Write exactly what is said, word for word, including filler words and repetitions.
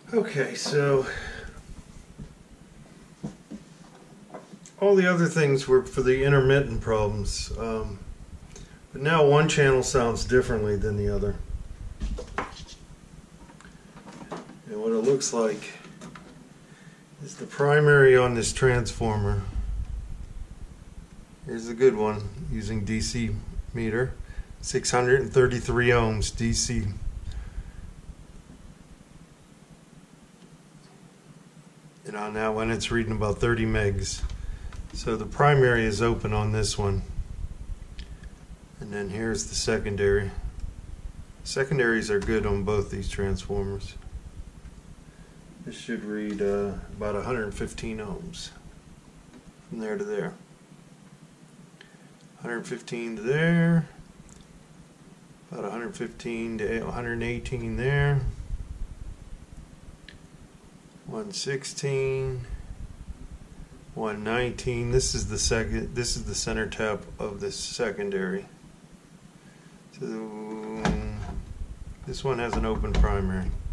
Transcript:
Okay, so all the other things were for the intermittent problems, um, but now one channel sounds differently than the other. And what it looks like is the primary on this transformer. Here's the good one, using D C meter, six hundred thirty-three ohms D C. And on that one it's reading about thirty megs. So the primary is open on this one. And then here's the secondary. Secondaries are good on both these transformers. This should read uh, about one hundred fifteen ohms from there to there. one hundred fifteen to there. About one hundred fifteen to one hundred eighteen there. one sixteen, one nineteen. This is the second. This is the center tap of the secondary. So this one has an open primary.